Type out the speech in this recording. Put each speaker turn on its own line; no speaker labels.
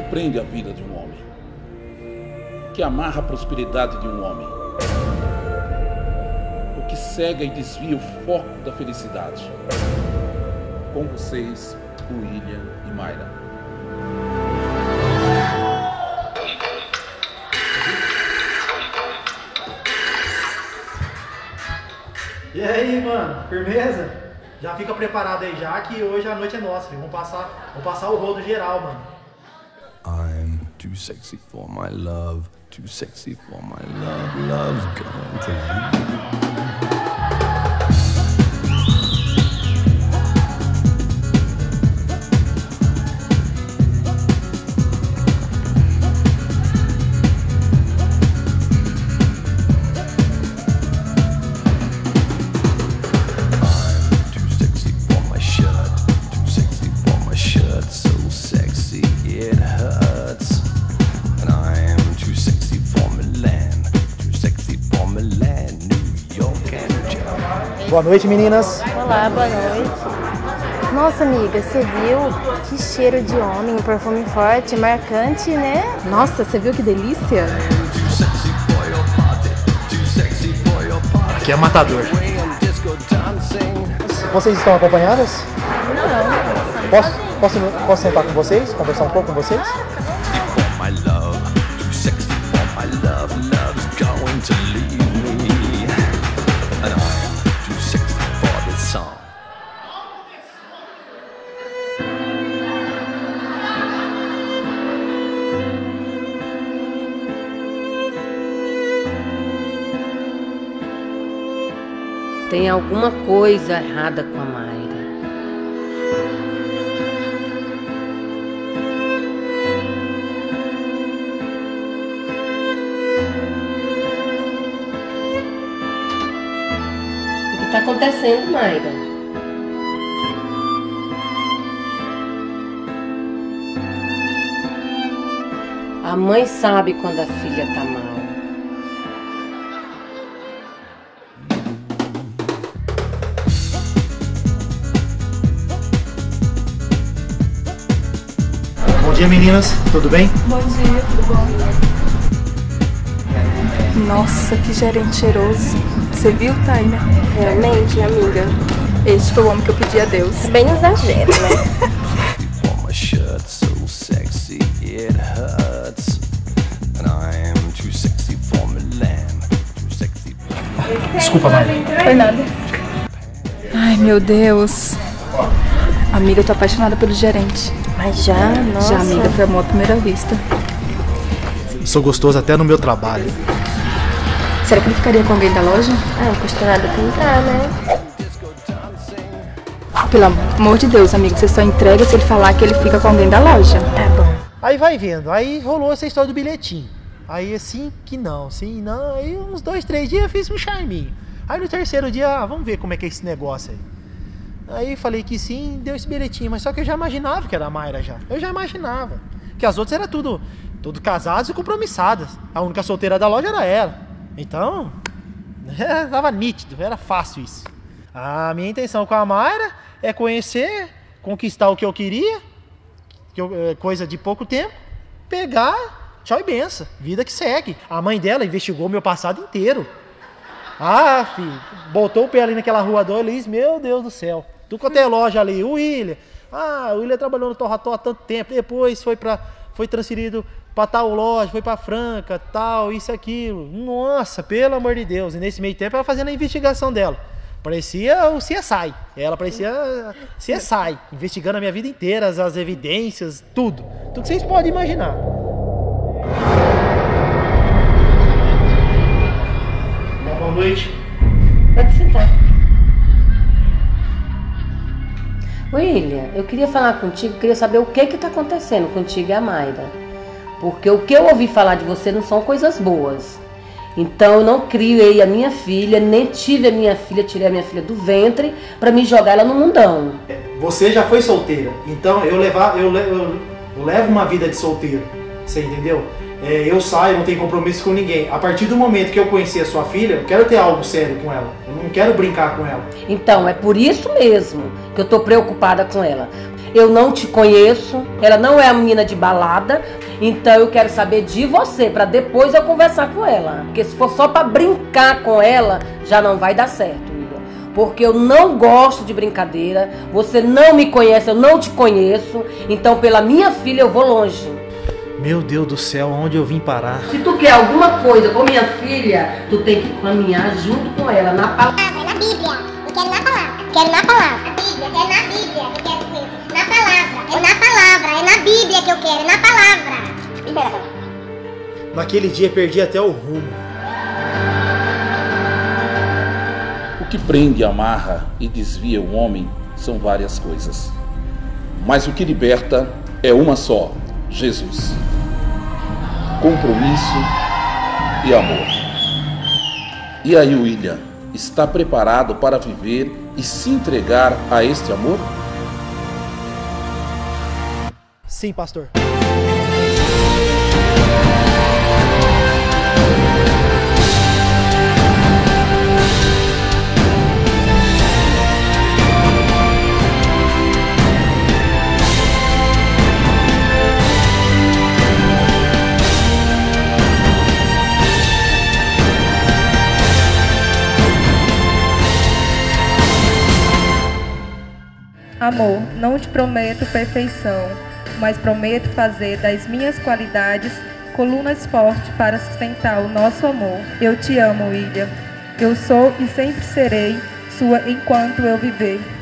prende a vida de um homem, que amarra a prosperidade de um homem, o que cega e desvia o foco da felicidade. Com vocês, William e Mayra.
E aí, mano, firmeza? Já fica preparado aí já que hoje a noite é nossa, filho. Vamos passar o rodo geral, mano.
I'm too sexy for my love, too sexy for my love, love's going to leave.
Boa noite, meninas.
Olá, boa noite. Nossa, amiga, você viu? Que cheiro de homem, um perfume forte, marcante, né?
Nossa, você viu que delícia?
Aqui é matador. Vocês estão acompanhadas?
Não.
Posso sentar com vocês? Conversar um pouco com vocês?
Tem alguma coisa errada com a Mayra. O que está acontecendo, Mayra? A mãe sabe quando a filha está mal.
Bom dia, meninas. Tudo bem?
Bom dia, tudo bom? Nossa, que gerente cheiroso. Você viu, Taina?
Realmente, amiga.
Este foi o homem que eu pedi a Deus.
É bem exagero, né?
Desculpa, Mayra.
Foi nada. Ai, meu Deus. Amiga, eu tô apaixonada pelo gerente.
Mas já, nossa.
Já, amiga, foi amor à primeira vista.
Sou gostoso até no meu trabalho.
Será que ele ficaria com alguém da loja?
Ah, não custa nada tentar, né?
Pelo amor de Deus, amigo, você só entrega se ele falar que ele fica com alguém da loja.
Tá bom.
Aí vai vendo. Aí rolou essa história do bilhetinho. Aí assim que não, sim, não. Aí uns 2, 3 dias eu fiz um charminho. Aí no terceiro dia, vamos ver como é que é esse negócio aí. Aí falei que sim, deu esse bilhetinho. Mas só que eu já imaginava que era a Mayra já. Eu já imaginava. Que as outras eram tudo casadas e compromissadas. A única solteira da loja era ela. Então, tava nítido, era fácil isso. A minha intenção com a Mayra é conhecer, conquistar o que eu queria, coisa de pouco tempo, pegar, tchau e benção, vida que segue. A mãe dela investigou meu passado inteiro. Ah, filho, botou o pé ali naquela rua do Elis, meu Deus do céu. Tu quanto é loja ali, o William trabalhou no Torrató há tanto tempo, depois foi transferido para tal loja, foi para Franca, tal, isso e aquilo. Nossa, pelo amor de Deus. E nesse meio tempo ela fazendo a investigação dela. Parecia o CSI. Ela parecia CSI, investigando a minha vida inteira, as evidências, tudo. Tudo que vocês podem imaginar. Boa noite.
Pode sentar. William, eu queria falar contigo, queria saber o que está acontecendo contigo e a Mayra. Porque o que eu ouvi falar de você não são coisas boas. Então eu não criei a minha filha, nem tive a minha filha, tirei a minha filha do ventre para me jogar ela no mundão.
Você já foi solteira, então eu levo uma vida de solteiro, você entendeu? eu saio, não tenho compromisso com ninguém. A partir do momento que eu conheci a sua filha, eu quero ter algo sério com ela. Eu não quero brincar com ela.
Então, é por isso mesmo que eu tô preocupada com ela. Eu não te conheço, ela não é a menina de balada, então eu quero saber de você, pra depois eu conversar com ela. Porque se for só pra brincar com ela, já não vai dar certo, William. Porque eu não gosto de brincadeira, você não me conhece, eu não te conheço, então pela minha filha eu vou longe.
Meu Deus do céu, onde eu vim parar?
Se tu quer alguma coisa com minha filha, tu tem que caminhar junto com ela, na palavra.
Na Bíblia, eu quero na palavra, quero na palavra. A Bíblia, é na Bíblia que eu quero com ele. Na palavra, é na palavra, é na Bíblia que eu quero, é na palavra. Libera a palavra.
Naquele dia perdi até o rumo.
O que prende, amarra e desvia o homem são várias coisas. Mas o que liberta é uma só: Jesus. Compromisso e amor. E aí, William, está preparado para viver e se entregar a este amor?
Sim, pastor.
Amor, não te prometo perfeição, mas prometo fazer das minhas qualidades colunas fortes para sustentar o nosso amor. Eu te amo, William. Eu sou e sempre serei sua enquanto eu viver.